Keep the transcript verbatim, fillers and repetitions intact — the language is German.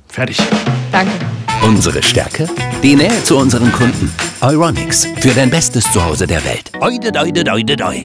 Fertig. Danke. Unsere Stärke? Die Nähe zu unseren Kunden. Euronics. Für dein bestes Zuhause der Welt. Oide, doide, doide, doi.